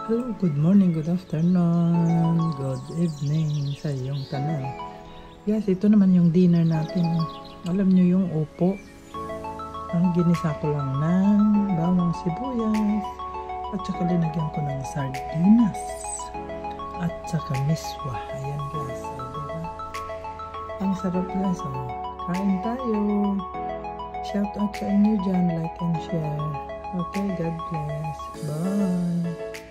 Hello, good morning, good afternoon, good evening sa iyong tanan. Yes, ito naman yung dinner natin. Alam nyo yung upo. Ang ginisa ko lang ng bawang sibuyas at saka linagyan ko ng sardinas at saka miswa. Ayan guys, so, diba? Ang sarap guys. So, kain tayo. Shout out sa inyo dyan, like and share. Okay, God bless. Bye.